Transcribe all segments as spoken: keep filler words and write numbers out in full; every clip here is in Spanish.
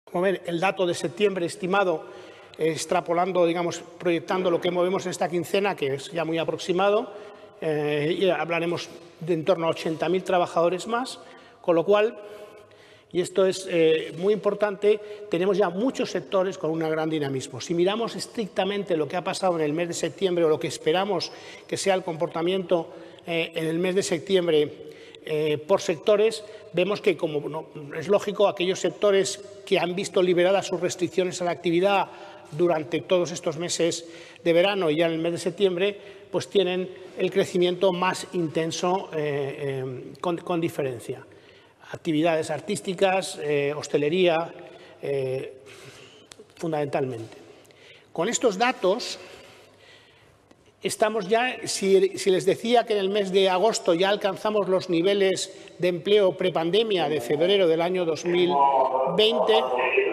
Como ven, el dato de septiembre estimado, eh, extrapolando, digamos, proyectando lo que movemos en esta quincena, que es ya muy aproximado, eh, y hablaremos de en torno a ochenta mil trabajadores más, con lo cual, y esto es eh, muy importante, tenemos ya muchos sectores con un gran dinamismo. Si miramos estrictamente lo que ha pasado en el mes de septiembre o lo que esperamos que sea el comportamiento eh, en el mes de septiembre, Eh, por sectores, vemos que, como no, es lógico, aquellos sectores que han visto liberadas sus restricciones a la actividad durante todos estos meses de verano y ya en el mes de septiembre, pues tienen el crecimiento más intenso eh, eh, con, con diferencia. Actividades artísticas, eh, hostelería, eh, fundamentalmente. Con estos datos, estamos ya, si, si les decía que en el mes de agosto ya alcanzamos los niveles de empleo prepandemia de febrero del año dos mil veinte,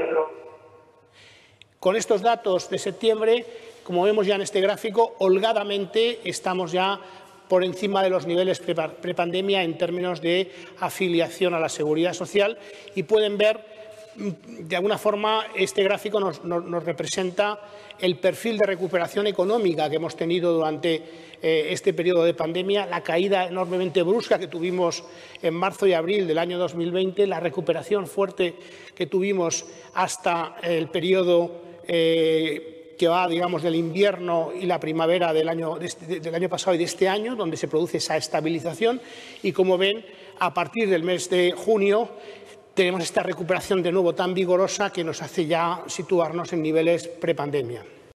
con estos datos de septiembre, como vemos ya en este gráfico, holgadamente estamos ya por encima de los niveles prepandemia en términos de afiliación a la Seguridad Social, y pueden ver, de alguna forma, este gráfico nos, nos, nos representa el perfil de recuperación económica que hemos tenido durante eh, este periodo de pandemia, la caída enormemente brusca que tuvimos en marzo y abril del año dos mil veinte, la recuperación fuerte que tuvimos hasta el periodo eh, que va, digamos, del invierno y la primavera del año, de este, del año pasado y de este año, donde se produce esa estabilización. Y, como ven, a partir del mes de junio, tenemos esta recuperación de nuevo tan vigorosa que nos hace ya situarnos en niveles prepandemia.